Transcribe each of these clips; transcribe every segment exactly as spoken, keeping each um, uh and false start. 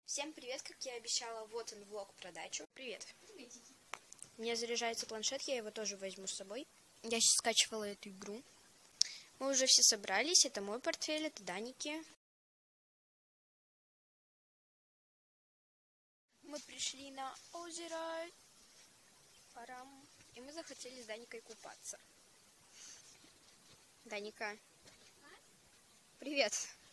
Всем привет, как я обещала, вот он влог про дачу. Привет. У меня заряжается планшет, я его тоже возьму с собой. Я сейчас скачивала эту игру. Мы уже все собрались, это мой портфель, это Даники. Мы пришли на озеро Парам, и мы захотели с Даникой купаться. Даника. Привет.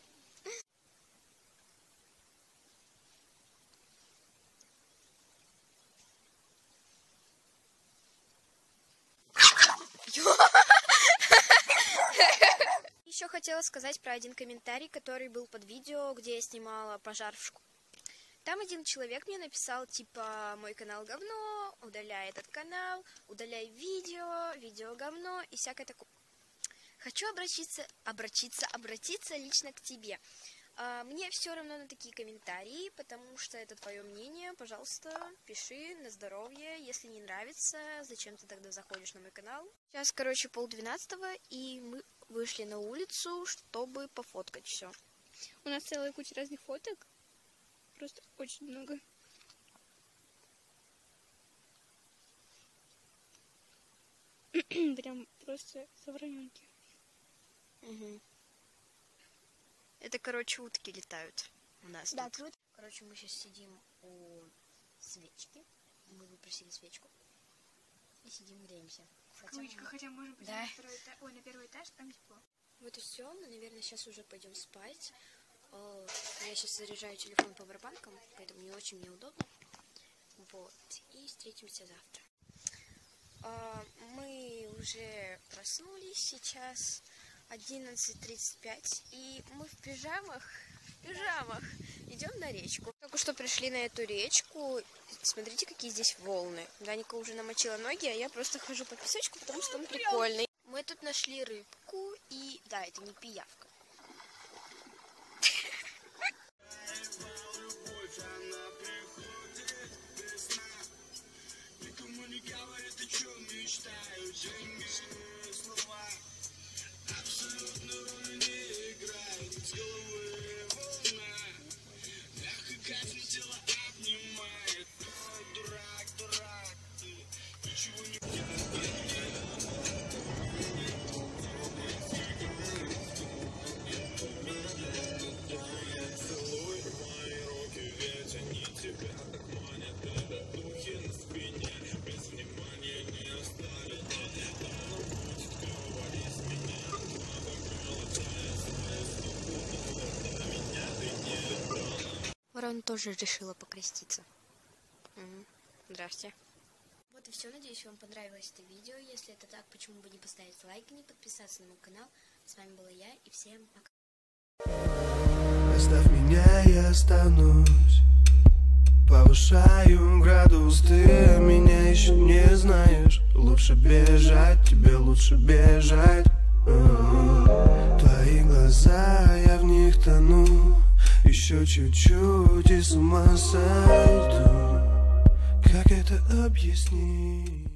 Еще хотела сказать про один комментарий, который был под видео, где я снимала пожар в школе. Там один человек мне написал, типа, мой канал говно, удаляй этот канал, удаляй видео, видео говно и всякое такое. Хочу обратиться, обратиться, обратиться лично к тебе. Мне все равно на такие комментарии, потому что это твое мнение. Пожалуйста, пиши на здоровье. Если не нравится, зачем ты тогда заходишь на мой канал? Сейчас, короче, полдвенадцатого, и мы вышли на улицу, чтобы пофоткать все. У нас целая куча разных фоток. Просто очень много. Прям просто современники. Угу. Это, короче, утки летают у нас. Да, тут. круто. Короче, мы сейчас сидим у свечки. Мы выпросили свечку. И сидим, греемся. Хотя, мы... хотя можем пойти да. на, второй этаж... Ой, на первый этаж, там тепло. Вот и все. Мы, наверное, сейчас уже пойдем спать. Я сейчас заряжаю телефон пауэрбанком, поэтому не очень мне удобно. Вот. И встретимся завтра. Мы уже проснулись сейчас. одиннадцать тридцать пять, и мы в пижамах, в пижамах идем на речку. Только что пришли на эту речку, смотрите, какие здесь волны. Даника уже намочила ноги, а я просто хожу по песочку, потому что он прикольный. Мы тут нашли рыбку, и да, это не пиявка. Ворона тоже решила покреститься. Угу. Здрасте. Вот и все. Надеюсь, вам понравилось это видео. Если это так, почему бы не поставить лайк и не подписаться на мой канал. С вами была я, и всем пока. Оставь меня, я останусь. Повышаю градус, ты меня еще не знаешь. Лучше бежать, тебе лучше бежать. Твои глаза, я в них тону. Еще чуть-чуть и с ума сойду. Как это объяснить?